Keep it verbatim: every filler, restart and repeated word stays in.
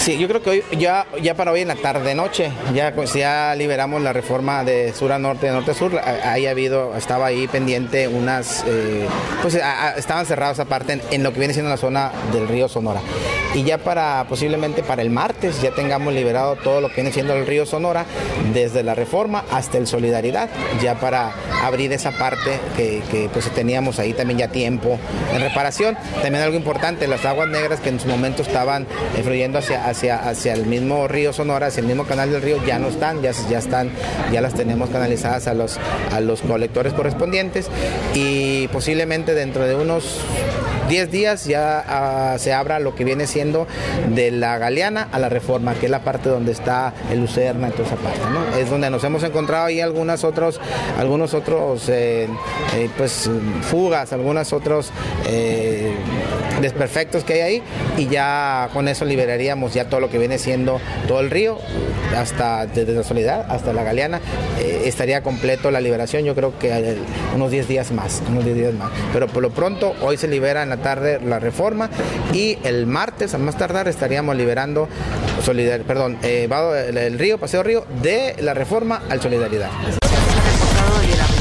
Sí, yo creo que hoy, ya, ya para hoy en la tarde-noche, ya, pues, ya liberamos la reforma de sur a norte, de norte a sur. Ahí ha habido, estaba ahí pendiente unas, eh, pues a, a, estaban cerrados aparte en, en lo que viene siendo la zona del río Sonora. Y ya para, posiblemente para el martes, ya tengamos liberado todo lo que viene siendo el río Sonora, desde la reforma hasta el Solidaridad, ya para abrir esa parte que, que pues teníamos ahí también ya tiempo en reparación. También algo importante, las aguas negras que en su momento estaban eh, fluyendo hacia, hacia, hacia el mismo río Sonora, hacia el mismo canal del río, ya no están, ya, ya están, ya las tenemos canalizadas a los, a los colectores correspondientes, y posiblemente dentro de unos diez días ya uh, se abra lo que viene siendo de la Galeana a la Reforma, que es la parte donde está el Lucerna y toda esa parte, ¿no? Es donde nos hemos encontrado ahí algunas otros, algunos otros eh, eh, pues fugas, algunos otros eh, desperfectos que hay ahí, y ya con eso liberaríamos ya todo lo que viene siendo todo el río, hasta desde la Soledad hasta la Galeana, eh, estaría completo la liberación. Yo creo que eh, unos diez días más, unos diez días más. Pero por lo pronto, hoy se libera en la tarde la Reforma, y el martes, a más tardar, estaríamos liberando Solidar, perdón, eh, el, el río, Paseo Río, de la Reforma al Solidaridad.